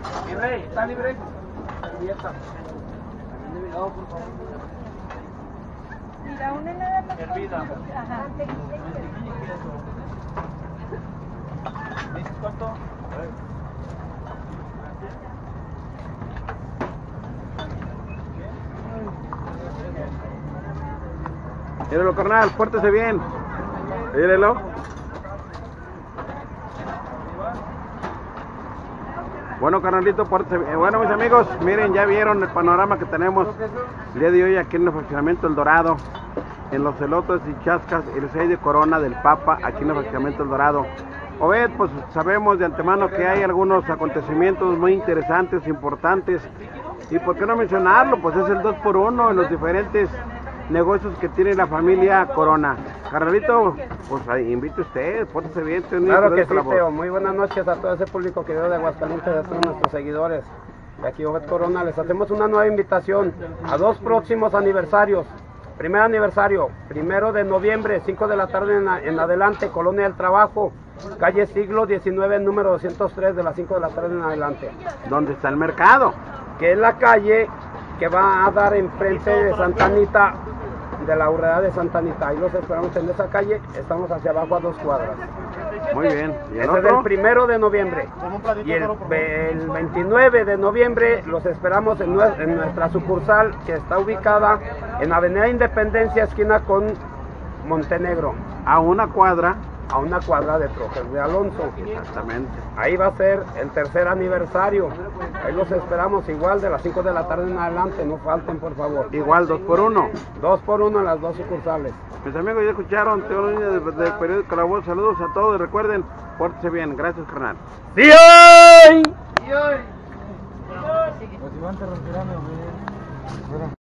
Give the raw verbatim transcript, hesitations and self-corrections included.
Mi rey, ¿está libre? Servilleta. No, por favor. Mira, una nada más. Hervida. Ajá. Mantequilla y queso. ¿Dices cuánto? Míralo, carnal, pórtese bien. Mírelo. Bueno, carnalito, pórtese bien. Bueno, mis amigos, miren, ya vieron el panorama que tenemos el día de hoy aquí en el fraccionamiento El Dorado, en los elotes y chascas, el seis de corona del Papa, aquí en el fraccionamiento El Dorado. Obed, pues sabemos de antemano que hay algunos acontecimientos muy interesantes, importantes, y por qué no mencionarlo, pues es el dos por uno en los diferentes negocios que tiene la familia Corona. Carnalito, pues ahí, invite usted, pórtese bien. Claro que sí, Teo. Muy buenas noches a todo ese público querido de Aguascalientes, a todos nuestros seguidores. De aquí Obed Corona, les hacemos una nueva invitación a dos próximos aniversarios. Primer aniversario, primero de noviembre, cinco de la tarde en, en adelante, Colonia del Trabajo, calle Siglo diecinueve, número doscientos tres, de las cinco de la tarde en adelante. ¿Dónde está el mercado? Que es la calle que va a dar enfrente de Santa Anita, de la Urrera de Santa Anita. Ahí los esperamos en esa calle, estamos hacia abajo a dos cuadras. Muy bien. ¿Y el Ese es otro? el primero de noviembre. Y el, el veintinueve de noviembre los esperamos en, nue en nuestra sucursal, que está ubicada en Avenida Independencia, esquina con Montenegro. A una cuadra. A una cuadra de Trojes de Alonso. Exactamente. Ahí va a ser el tercer aniversario. Ahí los esperamos igual de las cinco de la tarde en adelante, no falten por favor. Igual, dos por uno. Dos por uno en las dos sucursales. Mis amigos ya escucharon, tengo una línea del de periódico La Voz. Saludos a todos y recuerden, pórtese bien. Gracias, carnal. ¡Sí hoy! ¡Sí hoy! Pues si van a retirarme,